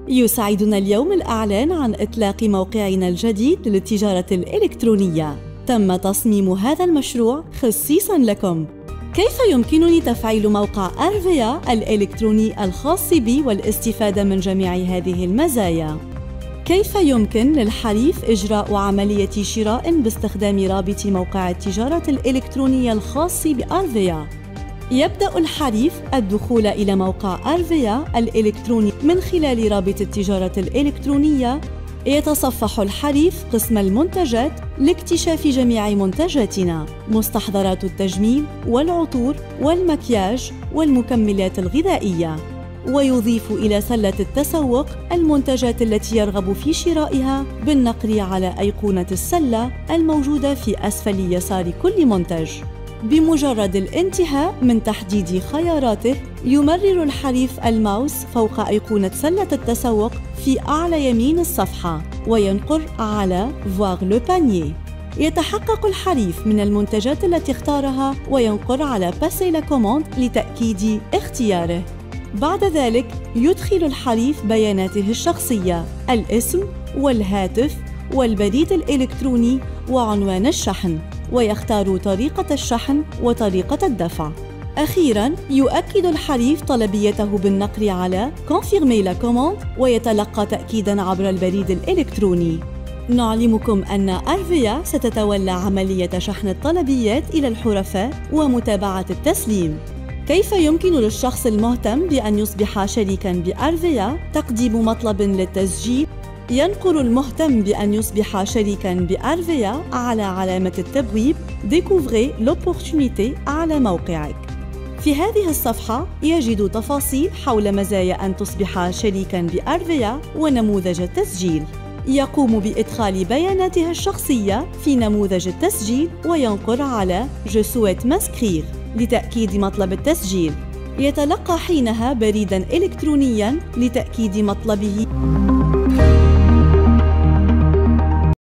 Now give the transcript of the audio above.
يسعدنا اليوم الإعلان عن إطلاق موقعنا الجديد للتجارة الإلكترونية. تم تصميم هذا المشروع خصيصاً لكم. كيف يمكنني تفعيل موقع أرفيا الإلكتروني الخاص بي والاستفادة من جميع هذه المزايا؟ كيف يمكن للحليف إجراء عملية شراء باستخدام رابط موقع التجارة الإلكترونية الخاص بأرفيا؟ يبدأ الحليف الدخول إلى موقع أرفيا الإلكتروني من خلال رابط التجارة الإلكترونية. يتصفح الحليف قسم المنتجات لاكتشاف جميع منتجاتنا، مستحضرات التجميل والعطور والمكياج والمكملات الغذائية، ويضيف إلى سلة التسوق المنتجات التي يرغب في شرائها بالنقر على أيقونة السلة الموجودة في أسفل يسار كل منتج. بمجرد الانتهاء من تحديد خياراته، يمرر الحليف الماوس فوق أيقونة سلة التسوق في أعلى يمين الصفحة وينقر على Voir le panier. يتحقق الحليف من المنتجات التي اختارها وينقر على Passer la commande لتأكيد اختياره. بعد ذلك يدخل الحليف بياناته الشخصية، الاسم والهاتف والبريد الإلكتروني وعنوان الشحن، ويختار طريقة الشحن وطريقة الدفع. أخيراً يؤكد الحليف طلبيته بالنقر على Confirmer la commande ويتلقى تأكيداً عبر البريد الإلكتروني. نعلمكم أن أرفيا ستتولى عملية شحن الطلبيات إلى الحرفاء ومتابعة التسليم. كيف يمكن للشخص المهتم بأن يصبح شريكاً بأرفيا تقديم مطلب للتسجيل؟ ينقر المهتم بأن يصبح شريكاً بأرفيا على علامة التبويب Découvrez l'opportunité على موقعك. في هذه الصفحة يجد تفاصيل حول مزايا أن تصبح شريكاً بأرفيا ونموذج التسجيل. يقوم بإدخال بياناته الشخصية في نموذج التسجيل وينقر على Je souhaite m'inscrire لتأكيد مطلب التسجيل. يتلقى حينها بريداً إلكترونياً لتأكيد مطلبه.